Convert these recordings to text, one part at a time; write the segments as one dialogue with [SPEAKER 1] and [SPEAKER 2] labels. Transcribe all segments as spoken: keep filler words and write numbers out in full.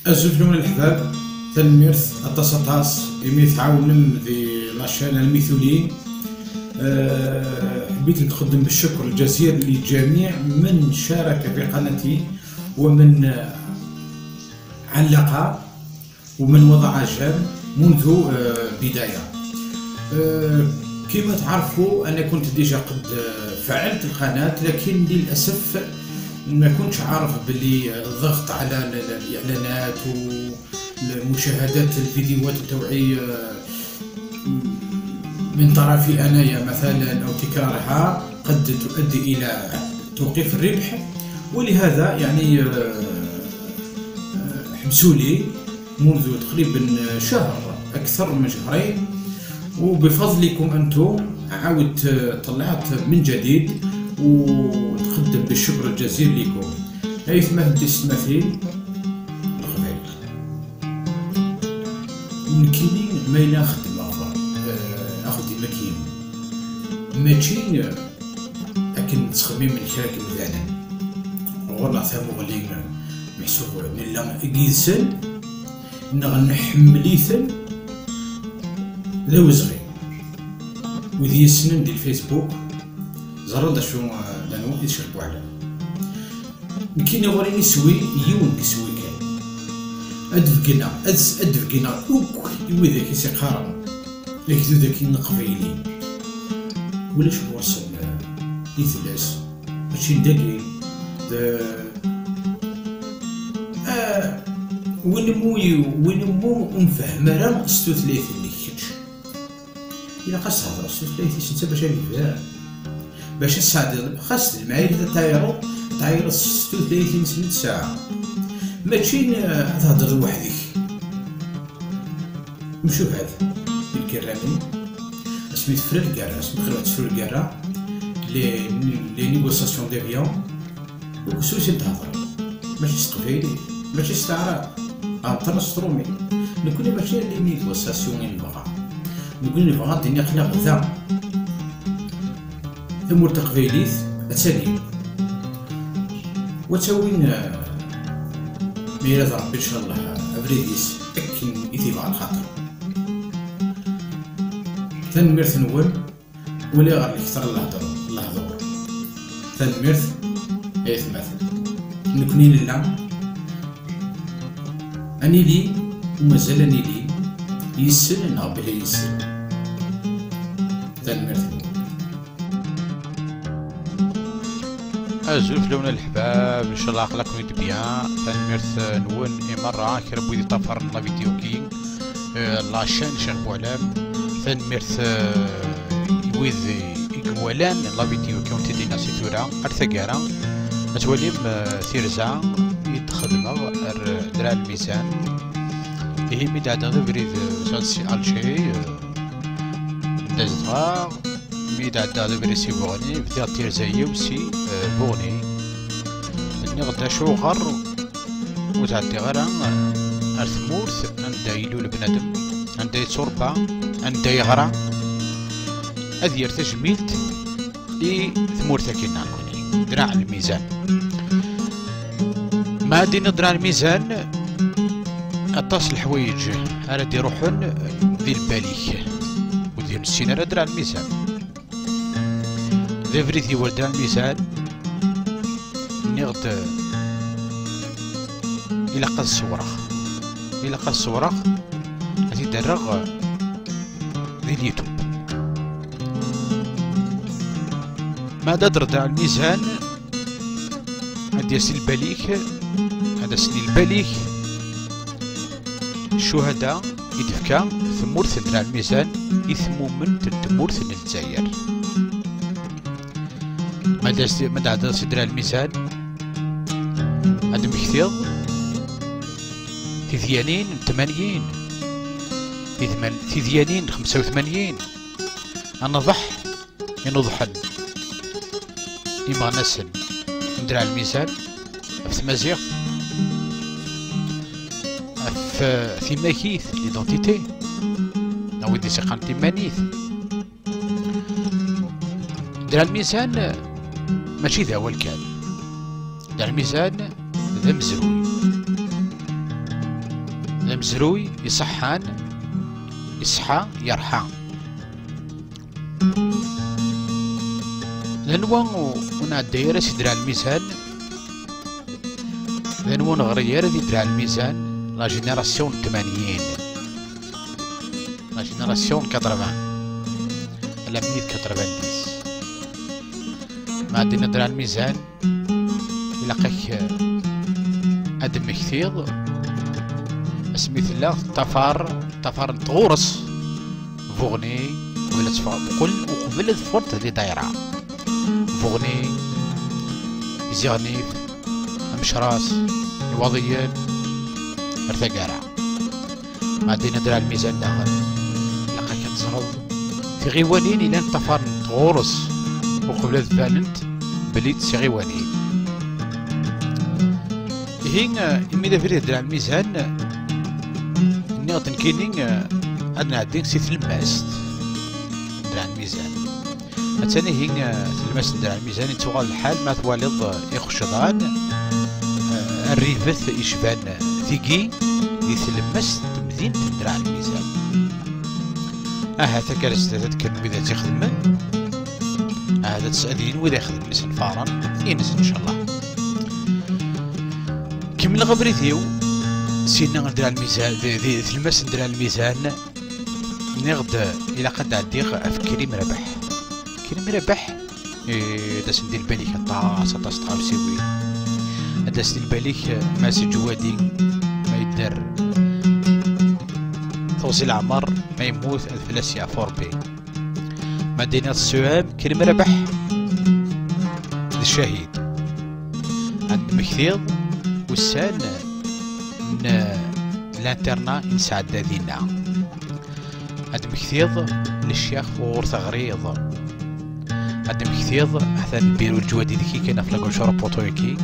[SPEAKER 1] أزوج من الأحباب تنميرث أطاس أطاس إمي تعاونم في لاشين الميثولين. أه حبيت نتقدم بالشكر الجزير لجميع من شارك في قناتي ومن علق ومن وضع جام منذ أه بداية. أه كما تعرفوا أنا كنت ديجا قد فعلت القناة، لكن للأسف ما كنتش عارف بلي الضغط على الإعلانات ومشاهدات الفيديوهات التوعية من طرفي أنايا مثلا أو تكرارها قد تؤدي إلى توقيف الربح، ولهذا يعني حبسوا لي منذ تقريبا شهر، أكثر من شهرين، وبفضلكم أنتم عاودت طلعت من جديد وتقدم بالشكر الجزيل لكم. هيث ما هدي التماثيل الخضير ونكينين ما إلا خدم أخر أخدي مكين ماشي أكن تخميم من شراك مذانا والله ثابو غلي محسوب نلا إجيسن نحمليثن ذو صغير وذي السنن دي الفيسبوك زرد شو دانو يشربوا على كاين وريني سوي يون كسوي كان ادفقنا ادس ادفقنا اوك وذاك يسقارن لك ذاك النقبيلي ولا شو وصل يثلاث ماشي داكي د اه وين موي وين مو نفهم راه ستو ثلاثه اللي كتش الا قاس هضره ستو ثلاثه انت باش يفهم باش السعد خاص المعايير تايرو تايرو ستة وثلاثين ساعة ماشي تهضر لوحدك. نشوف هذا الكرامي اسمي فرير كارا اسمي خلوة فرير كارا لي لي نيغوساسيون دافيون وكسوسي تهضر ماشي استقبالي ماشي استعراض عطنا سترومي نكون ماشي لي نيغوساسيون اللي نبغى نقول اللي بغا الدنيا خلاق ذا ثم تقبيليث أتسالي وتسوين ميراث ربي إن شاء الله أبريديس أكن إثيبع الخاطر تنميرث نول ولا غير كثر الله هضر الله هضر تنميرث أيث مثل نكوني لله أني لي ومازال أني لي يسن نهار بلا يسن تنميرث
[SPEAKER 2] أزوف لون الحباب إن شاء الله أخلاقكم يدبيان تنميرث نون إي مرة كربو يدي طفر لا فيديو كين لاشين شيخ بوعلام تنميرث ويذ إقوالان لا فيديو كون تدينا سيتورا أرثقارا أتوليم ثيرزا يتخدم درع الميزان إيه ميدادا بريد سانسي ألشي دازدغا ميدادا بريسي بوغني بديا تيرزايا وسي بوغني نغدا شوغر وتعدي غير الثمورث عندها يلول بنادم عندها يتوربا عندها يغرى أذير تجميلت لي ثمورثا كينا نكوني دراع الميزان ما دينا دراع الميزان أطاس الحوايج أراد يروحون ذي الباليك ودير السينارة دراع الميزان ذي فريثي ولد دراع الميزان نغد إلا قد الصورخ إلا قد الصورخ غادي يدرغ ذي اليوتيوب ما دادر دراع الميزان غادي يسني الباليك هذا سني الباليك الشهداء يدفكا ثمورث دراع الميزان يثمو من تمورث الجزائر ما داس ما داس دراع الميزان هذا مكثيض تذيانين ثمانين تذيانين خمسة وثمانين أنا ضح ينضحن إما نسن دراع الميزان في مزيغ في في ماكيث ليدونتيتي أو دي سقانتي مانيث دراع الميزان ماشي ذا هو الكال دراع الميزان ذا مزروي مزروي يصحان يصحى يرحى. لنوان ونا الدايرة سيدرا الميزان، لنوان غريارة ديدرا الميزان لا جينيراسيون تمانين، لا جينيراسيون كاترفان، لا ميت كاترفانديس. ما دينا درا الميزان يلاقيك ادم كثير اسميت الله طفار طفار تغورس فوغني ولا تفا كل وقبل فورت اللي دايره فوغني زيغنيف مشراس يواضيين ارتقارع. ما دينا درا الميزان داخل لقاك تصرف في غيوانين الى طفار تغورس وقبل فالنت بليت سي غيوانين. هين إمي فريد درا الميزان نغتن كينين عندنا عدين سي تلماست درا الميزان. أتاني هين تلماست درا الميزان يتوغال الحال ما تواليض يخشضان الريفث يشبان ثيقي دي تلماست مدينة درا الميزان. أهذا كالس تذكر وإذا تخدمن هذا تسألين وإذا يخدم نسن فارا ينزل إن شاء الله. كمل غبريتيو سينا ندير الميزان ذي تلمس ندير الميزان نغد الى قد عديغ افكري مربح كريم مربح داس ندير باليك طاس طاس طاوسيوي داس ندير باليك ماسي جوادي ما يدار توصيل عمر ما يموت الفلاسيا فوربي مدينة السوام كريم مربح الشهيد عند مكثيض وسان من الانترنا نساعد دينا هاد مكثيض للشيخ وغورث غريض هاد مكثيض حتى البيرو الجوادي ذيكي كاين في لاكوشورا بوطويكي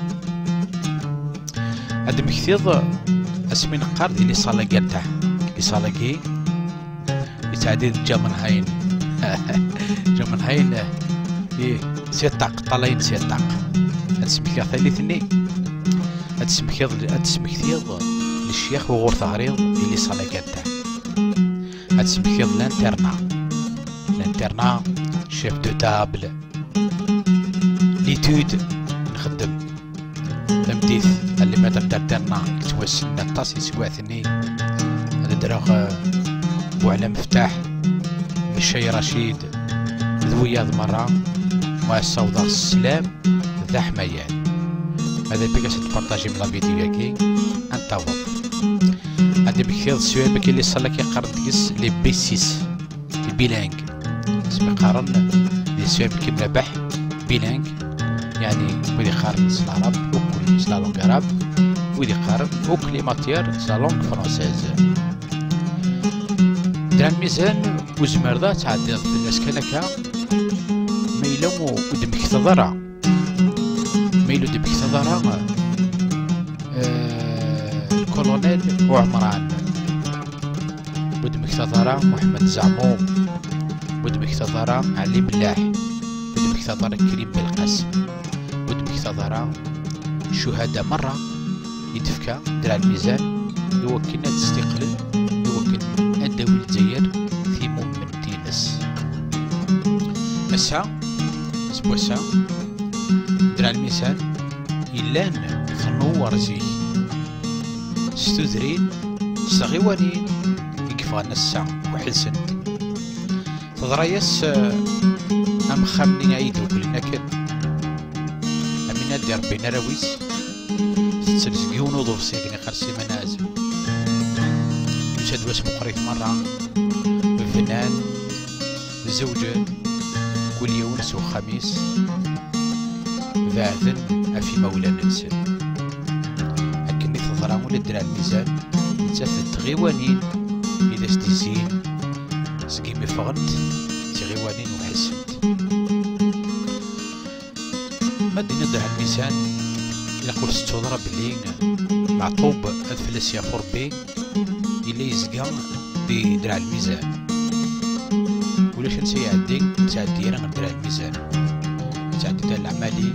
[SPEAKER 2] هاد مكثيض اسمي نقار اللي صالاكاتا اللي صالاكي يتعديد جامن هاين جامن هاين ايه سيطاق طالين سيطاق هاد سميكا ثالثني هاد سمكيض هاد سمكيض للشيخ وغورث غريض اللي صالاكاتا هاد سمكيض لانترنا لانترنا شيف دو تابل ليتود نخدم تمديث اللي ما تردرنا يتوسلنا الطاس يسواثني هذا دراغ بوعلى مفتاح بالشي رشيد ذوياض مرة وصوض السلام ذا حميان. هذا بيكاس تبارطاجي من لا فيديو ياكي انتظر. هذا بكثير السؤال بكي اللي صار لك يقارن تقيس لي بي سيس البيلانغ اسمي قارن لي سؤال بكي مربح بيلانغ يعني ودي قارن العرب وكل لا لونغ عرب ودي قارن وكل ماتير لا لونغ فرونسيز. درا الميزان وزمر ذا تعدي في الناس كنكا ميلو ودم كثضرة ميلو دم كثضرة الكولونيل وعمران ودم كثضرة محمد زعموم ودم كثضرة علي ملاح ودم كثضرة كريم بالقاسم ودم كثضرة شهداء مرة يدفكا درا الميزان يوكلنا تستقلل يوكل الدولة الجزائر في مؤمن تينس مسا سبوسا درا الميزان إلان خنور زي ستذرين صغيوانين يقفان الساعة وحلسن تضريس أم خامنين عيدو كلنا كن أمينا دي ربينا رويس تسلسقيون وضوف سيقني خرسي منازل يساد واسمو قريت مرة فنان زوجة كل يوم سو خميس ذاذن أفي مولى ننسل أكني تضرامو لدرا الميزان تثت غيوانين إذا استيزين سقيمي فغنت تغيوانين وحسنت مدينة درا الميزان إلا قول ستوضرب اللي معطوب الفلاسيا فوربي إلي يزقا دي درا الميزان ولاش نسي يعدي تعدي راه درا الميزان تعدي ديال العمالي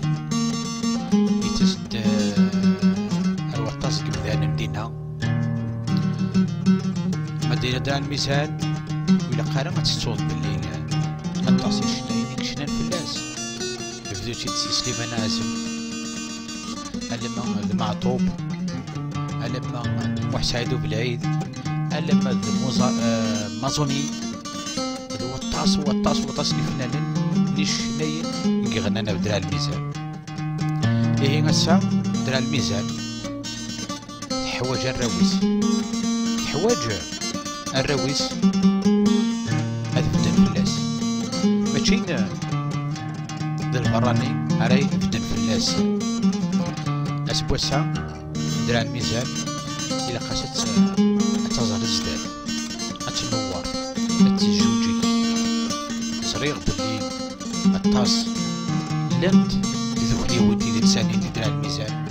[SPEAKER 2] يتسد الوطاس كبدان مدينة مدينة دار الميزان ولا قارا ما تتصود باللي الطاسي شنايني شنان فلاس بدو تيدسي سليمان عازم ألما المعطوب ألما محسعيدو بالعيد ألما مازوني هو الطاس هو الطاس هو الطاس اللي فنانين اللي شناين اللي غنانا بدرا الميزان إيه غسا درا الميزان حواج الراويس حواج الراويس هذا بدن فلاس ماشي ذا البراني راي بدن فلاس اسبوسا درا الميزان الى قاست تظهر الزداد اتنور اتجوجي صريغ باللي الطاس لنت ذوكلي ودي لساني درا الميزان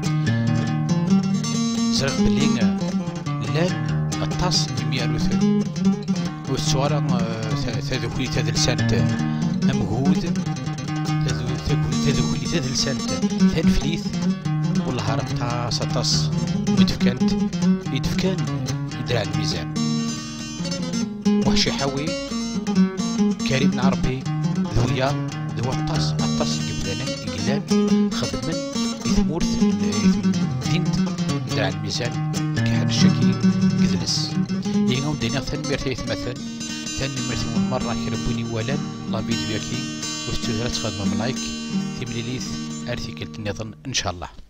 [SPEAKER 2] زرق باللي لان الطاس يميالوثن والصورة تذوكلي تذلسانت أمهود تذوكلي تذلسانت تنفليث والله هرب طاس طاس ويدفكانت يدفكان يدرع الميزان وحشي حاوي كريم العربي ذويا ذو الطاس الطاس قبلنا قلان خدمن إثمورث دينت يدرع الميزان كحد الشكي قذلس ينو دينا ثنميرتي يتمثل ثنميرتي من مرة كربوني ولان لا فيديو ياكي واستودرات خدمة ملايك ثمليليث ارتيكلت النظام ان شاء الله.